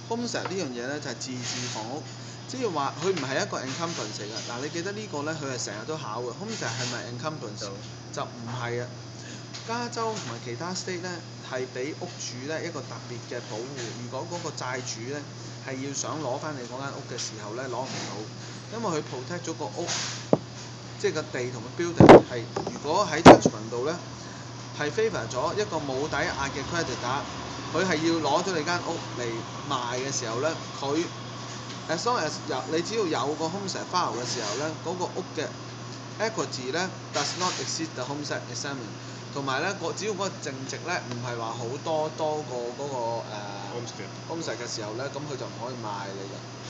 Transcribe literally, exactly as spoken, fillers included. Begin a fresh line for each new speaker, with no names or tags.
homestead 呢樣嘢咧就係、是、自住房屋，即係話佢唔係一個 encumbrance 嚟嘅。嗱，你記得個呢個咧，佢係成日都考嘅。homestead 係咪 encumbrance？就唔係啊。加州同埋其他 state 咧係俾屋主咧一個特別嘅保護。如果嗰個債主咧係要想攞翻你嗰間屋嘅時候咧攞唔到，因為佢 protect 咗個屋，即係個地同個 building 係。如果喺 judgment 度咧係 favour 咗一個冇抵押嘅 creditor，佢係要攞咗你間屋嚟賣嘅時候咧，佢 as long as 有你只要有個 homestead file 嘅時候咧，嗰、那個屋嘅 equity 咧 does not exceed the homestead exemption， 同埋咧個只要嗰個淨值咧唔係話好多多過嗰、那個誒 homestead 嘅時候咧，咁佢就唔可以賣你㗎。